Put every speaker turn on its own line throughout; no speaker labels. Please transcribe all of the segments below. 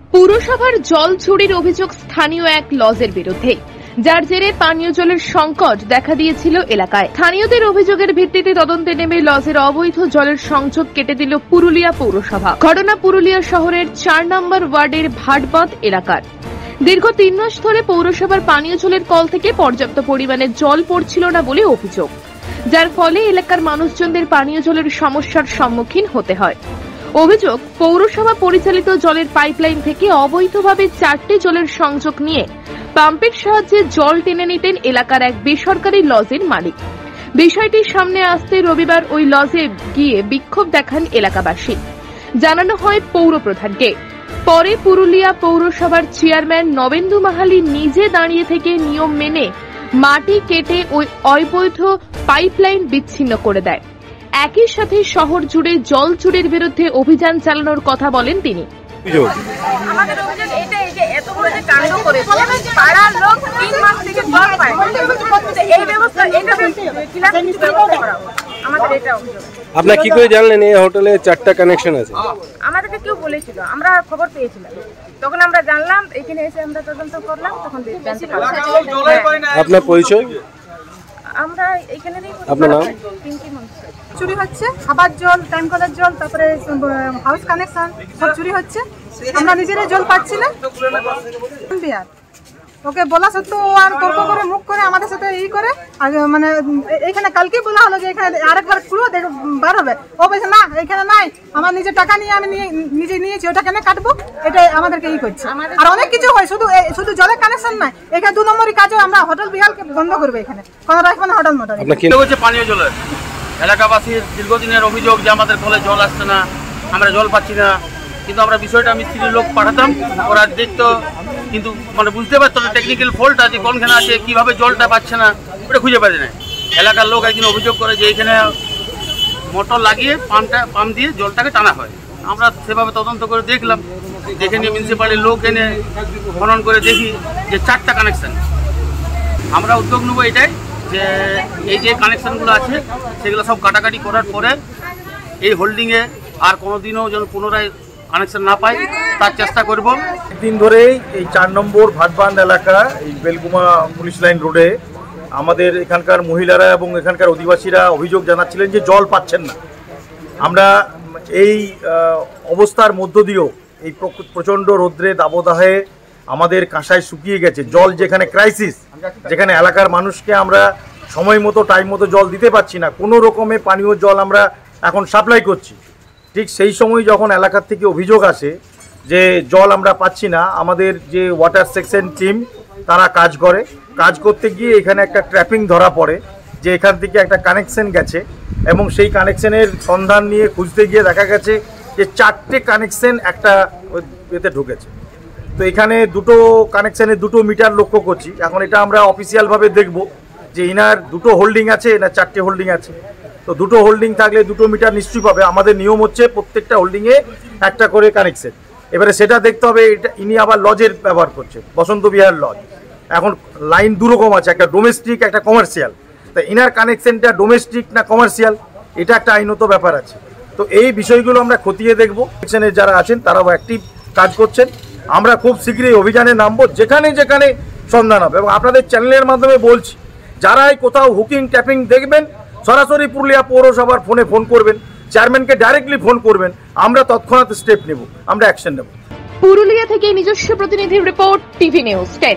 পুরসভার জল চুরির অভিযোগ স্থানীয় এক লজের বিরুদ্ধে, যার জেরে পানীয় জলের সংকট দেখা দিয়েছিল এলাকায়। স্থানীয়দের অভিযোগের ভিত্তিতে তদন্তে নেমে লজের অবৈধ জলের সংযোগ কেটে দিল পুরুলিয়া পৌরসভা। ঘটনা পুরুলিয়া শহরের ৪ নম্বর ওয়ার্ডের ভাটবাঁধ এলাকার। দীর্ঘ ৩ মাস ধরে পৌরসভার পানীয় জলের কল থেকে পর্যাপ্ত পরিমাণে জল পড়ছিল না বলে অভিযোগ, যার ফলে এলাকার মানুষজনদের পানীয় জলের সমস্যার সম্মুখীন হতে হয়। অভিযোগ, পৌরসভা পরিচালিত জলের পাইপলাইন থেকে অবৈধভাবে ৪টি জলের সংযোগ নিয়ে পাম্পের সাহায্যে জল টেনে নিতেন এলাকার এক বেসরকারি লজের মালিক। বিষয়টি সামনে আসতে রবিবার ওই লজে গিয়ে বিক্ষোভ দেখান এলাকাবাসী। জানানো হয় পৌর প্রধানকে। পরে পুরুলিয়া পৌরসভার চেয়ারম্যান নবেন্দু মাহালি নিজে দাঁড়িয়ে থেকে নিয়ম মেনে মাটি কেটে ওই অবৈধ পাইপলাইন বিচ্ছিন্ন করে দেয়। একই সাথে শহর জুড়ে জল চুরির বিরুদ্ধে অভিযান চালানোর কথা বলেন তিনি।
আমাদের অভিযোগ এটাই যে এত বড় যে কাণ্ড করে পাড়ার লোক ৩ মাস থেকে জল পায়, এই ব্যবস্থা এটা করা আমাদের এটা অভিযোগ।
আপনারা কি করে জানলেন এই হোটেলে 4টা কানেকশন আছে?
আমাদেরকে কেউ বলেছিল, আমরা খবর পেয়েছিলাম, তখন আমরা জানলাম, এখানে এসে আমরা তদন্ত করলাম, তখন জানতে পারলাম।
আপনার পরিচয়?
আমরা এখানেই।
আপনার নাম?
চুরি হচ্ছে, খাবার জল, টাইম কলের জল, তারপরে হাউস কানেকশন সব চুরি হচ্ছে। আমরা নিজেরাই জল পাচ্ছি না। ওকে বলা সত্ত্বেও ও আর তর্ক করে মুখ করে আমাদের সাথে করে মানে এইখানে কালকে বলা হলো যে এখানে আরেকবার খুঁড়ো বার হবে। ও বলছে না, এখানে নাই, আমার নিজের টাকা নিয়ে আমি নিজে নিয়েছি, ওটা কেন কাটবো, এটা আমাদেরকে করছে। আর অনেক কিছু হয়, শুধু জলের কানেকশন নাই, এখানে 2 নম্বরই কাজও আমরা হোটেল বিহালকে বন্ধ করবো, এখানে কোনো রাখবো না হোটেল মোটর।
পানীয় জলের এলাকাবাসীর দীর্ঘদিনের অভিযোগ যে আমাদের কলে জল আসছে না, আমরা জল পাচ্ছি না। কিন্তু আমরা বিষয়টা মিস্ত্রির লোক পাঠাতাম, ওরা দেখতো, কিন্তু মানে বুঝতে পারতো না টেকনিক্যাল ফল্ট আছে, কোনখানে আছে, কিভাবে জলটা পাচ্ছে না ওটা খুঁজে পাচ্ছে না। এলাকার লোক একদিন অভিযোগ করে যে এখানে মোটর লাগিয়ে পাম্প দিয়ে জলটাকে টানা হয়। আমরা সেভাবে তদন্ত করে দেখলাম, দেখে নিয়ে মিউনিসিপ্যালিটির লোক এনে খনন করে দেখি যে 4টা কানেকশান। আমরা উদ্যোগ নেবো এটাই যে এই যে কানেকশানগুলো আছে সেগুলো সব কাটাকাটি করার পরে এই হোল্ডিংয়ে আর কোনোদিনও যেন পুনরায় কানেকশন না পাই তার চেষ্টা করব।
একদিন ধরেই এই 4 নম্বর ভাটবাঁধ এলাকা, এই বেলগুমা পুলিশ লাইন রোডে আমাদের এখানকার মহিলারা এবং এখানকার অধিবাসীরা অভিযোগ জানাচ্ছিলেন যে জল পাচ্ছেন না। আমরা এই অবস্থার মধ্য দিয়েও এই প্রচণ্ড রৌদ্রে দাবদাহে আমাদের কাঁসায় শুকিয়ে গেছে জল, যেখানে ক্রাইসিস, যেখানে এলাকার মানুষকে আমরা সময় মতো টাইম মতো জল দিতে পারছি না, কোনো রকমে পানীয় জল আমরা এখন সাপ্লাই করছি। ঠিক সেই সময় যখন এলাকার থেকে অভিযোগ আসে যে জল আমরা পাচ্ছি না, আমাদের যে ওয়াটার সেকশন টিম তারা কাজ করতে গিয়ে এখানে একটা ট্র্যাপিং ধরা পড়ে যে এখান থেকে একটা কানেকশন গেছে, এবং সেই কানেকশনের সন্ধান নিয়ে খুঁজতে গিয়ে দেখা গেছে যে 4টে কানেকশন একটা এতে ঢুকেছে। তো এখানে 2টো কানেকশানে 2টো মিটার লক্ষ্য করছি। এখন এটা আমরা অফিসিয়ালভাবে দেখব যে ইনার 2টো হোল্ডিং আছে না 4টে হোল্ডিং আছে। তো 2টো হোল্ডিং থাকলে 2টো মিটার নিশ্চয়ই পাবে। আমাদের নিয়ম হচ্ছে প্রত্যেকটা হোল্ডিংয়ে একটা করে কানেকশন। এবারে সেটা দেখতে হবে এটা ইনি আবার লজের ব্যবহার করছে, বসন্ত বিহার লজ। এখন লাইন 2 রকম আছে, একটা ডোমেস্টিক একটা কমার্শিয়াল। তা ইনার কানেকশনটা ডোমেস্টিক না কমার্শিয়াল, এটা একটা আইনত ব্যাপার আছে। তো এই বিষয়গুলো আমরা খতিয়ে দেখব। সেকশনের যারা আছেন তারাও অ্যাক্টিভ কাজ করছেন। আমরা খুব শীঘ্রই অভিযানে নামবো, যেখানে যেখানে সন্ধান হবে। এবং আপনাদের চ্যানেলের মাধ্যমে বলছি, যারাই কোথাও হুকিং ট্যাপিং দেখবেন সরাসরি পুরুলিয়া পৌরসভার ফোন করবেন, চেয়ারম্যানকে ডাইরেক্টলি ফোন করবেন, আমরা তৎক্ষণাৎ স্টেপ নেব, আমরা অ্যাকশন নেব।
পুরুলিয়া থেকে নিজস্ব প্রতিনিধির রিপোর্ট, টিভি নিউজ 10।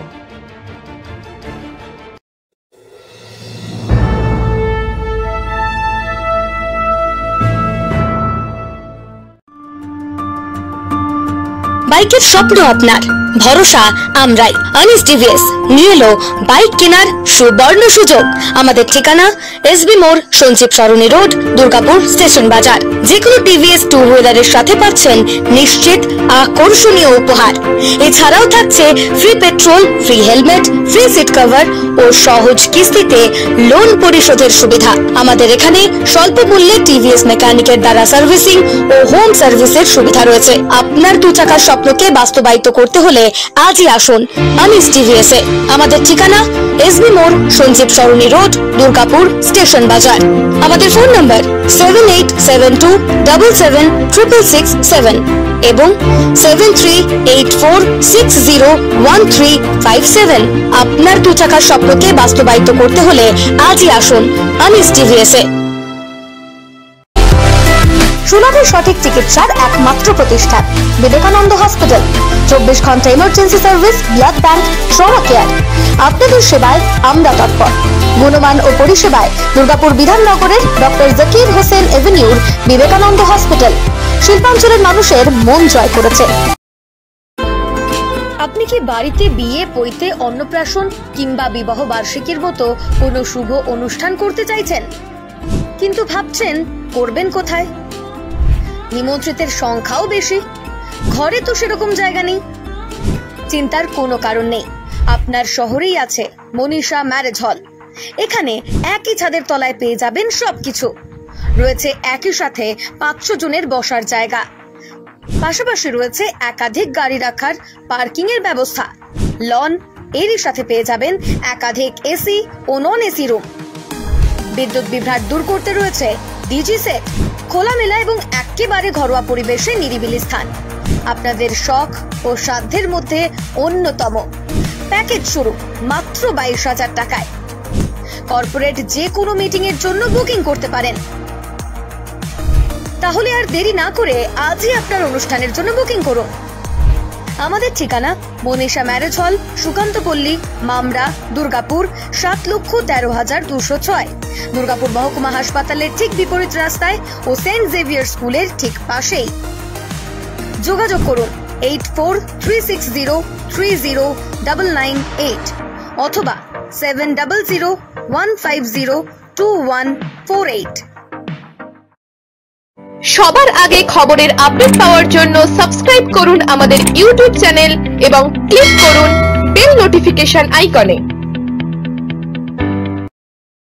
বাইকের স্বপ্ন আপনার, ভরসা আমরাই। আনিস টিভিএস নিয়ে এলো বাইক কেনার সুবর্ণ সুযোগ। আমাদের ঠিকানা এসবি মোড়, সঞ্জীব সরণি রোড, দুর্গাপুর স্টেশন বাজার। যেকোনো টিভিএস 2 হুইলারের সাথে পাচ্ছেন নিশ্চিত আকর্ষণীয় উপহার। এছাড়াও থাকছে free petrol, free helmet, free seat cover ও সহজ কিস্তিতে লোন পরিশোধের সুবিধা। আমাদের এখানে স্বল্প মূল্যে টিভিএস মেকানিকের দ্বারা সার্ভিসিং ও হোম সার্ভিসের সুবিধা রয়েছে। আপনার 2 চাকার স্বপ্ন স্বপ্নকে বাস্তবায়িত করতে হলে আজই আসুন আনিস টিভিএস এ। আমাদের ঠিকানা এসবি মোড়, সঞ্জীব সরণি রোড, দুর্গাপুর স্টেশন বাজার। আমাদের ফোন নাম্বার 7872776667 এবং 7384601357। আপনার 2 টাকার স্বপ্নকে বাস্তবায়িত করতে হলে আজই আসুন আনিস টিভিএস এ। সুলভে সঠিক চিকিৎসার একমাত্র প্রতিষ্ঠান বিবেকানন্দ হসপিটাল। 24 ঘন্টা emergency service, blood bank, trauma care. আপনাদের সেবায় আমরা তৎপর। গুণমান ও পরিষেবায় দুর্গাপুর বিধাননগরের ডক্টর জাকির হোসেন এভিনিউর বিবেকানন্দ হসপিটাল শিল্পাঞ্চলের মানুষের মন জয় করেছে। আপনি কি বাড়িতে বিয়ে, পৈতে, অন্নপ্রাশন কিংবা বিবাহ বার্ষিকীর মতো কোনো শুভ অনুষ্ঠান করতে চাইছেন, কিন্তু ভাবছেন করবেন কোথায়? নিমন্ত্রিতের সংখ্যাও বেশি, ঘরে তো সেরকম জায়গা নেই। চিন্তার কোনো কারণ নেই, আপনার শহরেই আছে মনীষা ম্যারেজ হল। এখানে একই ছাদের তলায় পেয়ে যাবেন সবকিছু। রয়েছে একই সাথে 500 জনের বসার জায়গা, পাশাপাশি রয়েছে একাধিক গাড়ি রাখার পার্কিং এর ব্যবস্থা, লন। এরই সাথে পেয়ে যাবেন একাধিক এসি ও নন এসি রুম। বিদ্যুৎ বিভ্রাট দূর করতে রয়েছে ডিজি সেট। খোলামেলা এবং একেবারে ঘরোয়া পরিবেশে নিরিবিলি স্থান আপনাদের শখ ও সাধ্যের মধ্যে অন্যতম। প্যাকেজ শুরু মাত্র 22,000 টাকায়। কর্পোরেট যে কোনো মিটিং এর জন্য বুকিং করতে পারেন। তাহলে আর দেরি না করে আজই আপনার অনুষ্ঠানের জন্য বুকিং করুন। আমাদের ঠিকানা মনীষা ম্যারেজ হল, সুকান্তপল্লী, মামরা, দুর্গাপুর 7,13,206। দুর্গাপুর মহকুমা হাসপাতালের ঠিক বিপরীত রাস্তায় ও সেন্ট জেভিয়ার স্কুলের ঠিক পাশেই। যোগাযোগ করুন 8436030998 অথবা 7001502148।
সবার আগে খবরের আপডেট পাওয়ার জন্য সাবস্ক্রাইব করুন আমাদের ইউটিউব চ্যানেল এবং ক্লিক করুন বেল নোটিফিকেশন আইকনে।